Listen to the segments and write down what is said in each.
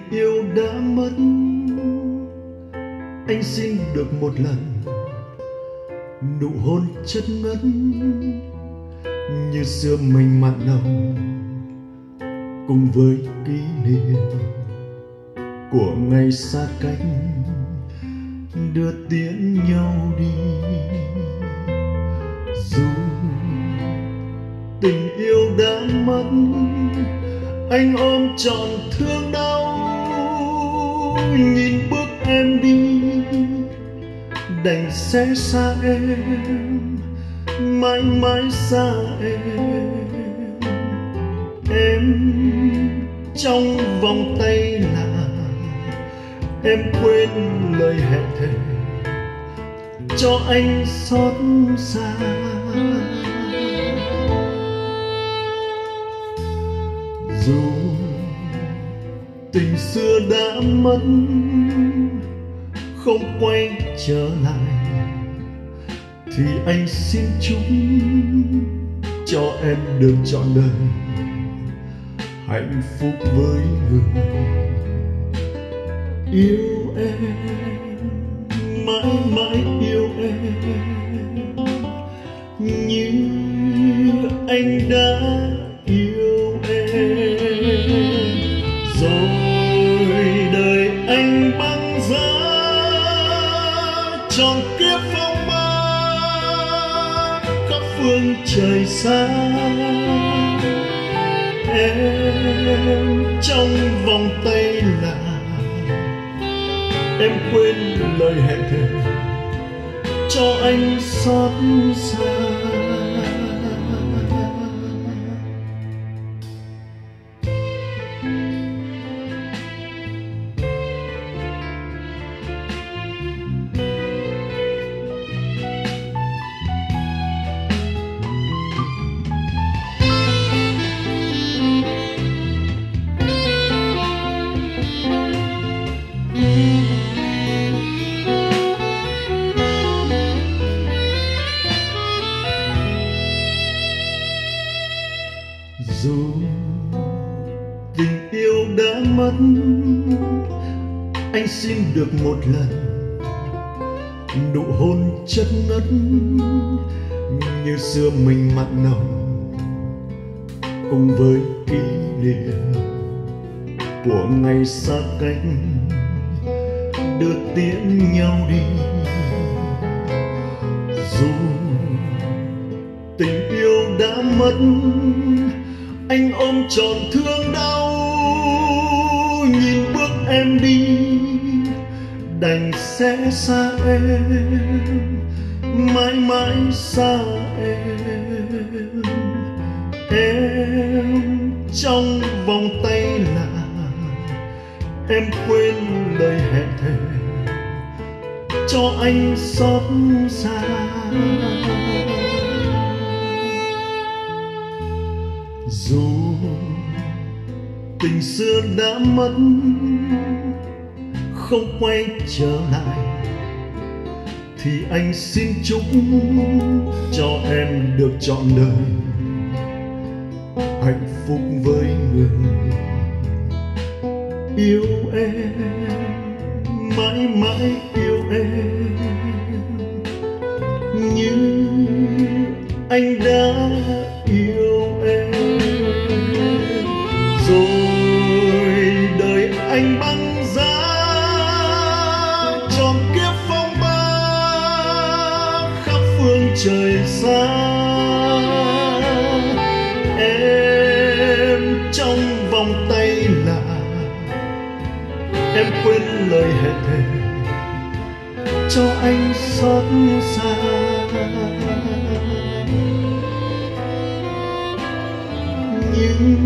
yêu đã mất, anh xin được một lần nụ hôn chất ngất như xưa mình mặn nồng, cùng với kỷ niệm của ngày xa cách đưa tiễn nhau đi. Dù tình yêu đã mất, anh ôm trọn thương đau, nhìn bước em đi đành sẽ xa em, mãi mãi xa em. Em trong vòng tay là em quên lời hẹn thề cho anh xót xa. Dù tình xưa đã mất không quay trở lại, thì anh xin chúc cho em được trọn đời hạnh phúc với người yêu em, mãi mãi yêu em như anh đã yêu em. Rồi đời anh băng giá tròn kiếp phong ba khắp phương trời xa. Em trong vòng tay là em quên lời hẹn thề cho anh xót xa. Dù tình yêu đã mất, anh xin được một lần nụ hôn chất ngất như xưa mình mặn nồng, cùng với kỷ niệm của ngày xa cách đưa tiễn nhau đi. Dù tình yêu đã mất, anh ôm trọn thương đau, nhìn bước em đi đành sẽ xa em, mãi mãi xa em. Em trong vòng tay là em quên lời hẹn thề cho anh xót xa. Dù tình xưa đã mất không quay trở lại, thì anh xin chúc cho em được trọn đời hạnh phúc với người yêu em, mãi mãi yêu em như anh đã yêu em. Rồi đời anh băng giá tròn kiếp phong ba khắp phương trời xa. Em trong vòng tay là em quên lời hẹn thề cho anh xót xa. Nhưng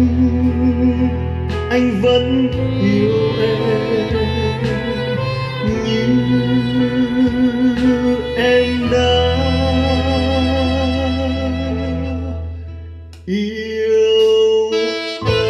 anh vẫn yêu em như em đã yêu anh.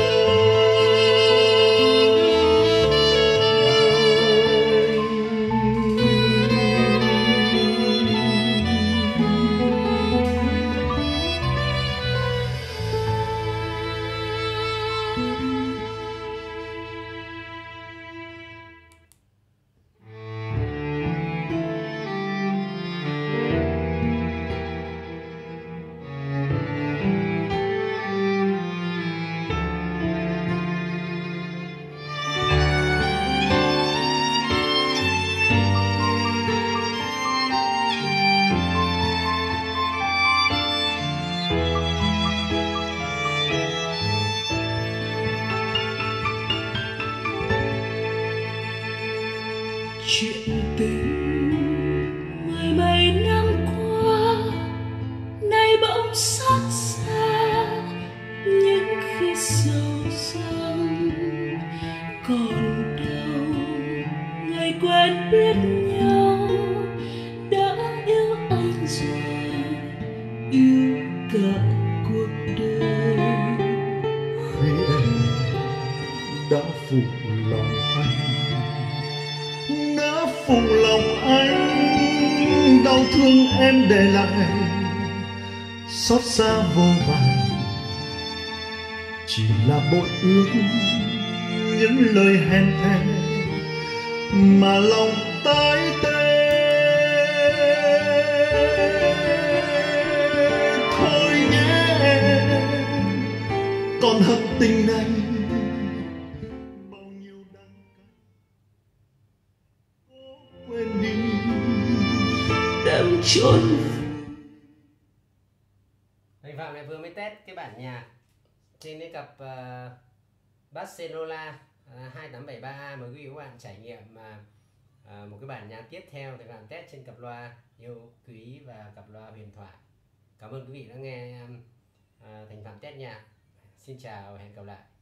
tình mười mấy năm qua nay bỗng xót xa những khi sầu rằng còn đâu ngày quen biết nhau đã yêu anh rồi yêu cả cuộc đời. Vì em đã phụ lòng anh, đã phụ lòng anh, đau thương em để lại xót xa vô vàn, chỉ là bội ước những lời hèn thề mà lòng tái tê. Thôi nhé em, còn hận tình này bao nhiêu đắng cay quên đi Đem chôn. Anh Phạm này vừa mới test cái bản nhạc trên cái cặp Barcelona 2873A, mời quý vị các bạn trải nghiệm một cái bản nhạc tiếp theo thì các bạn test trên cặp loa Yêu Quý và cặp loa Huyền Thoại. Cảm ơn quý vị đã nghe Thành Phạm test nhạc. Xin chào và hẹn gặp lại.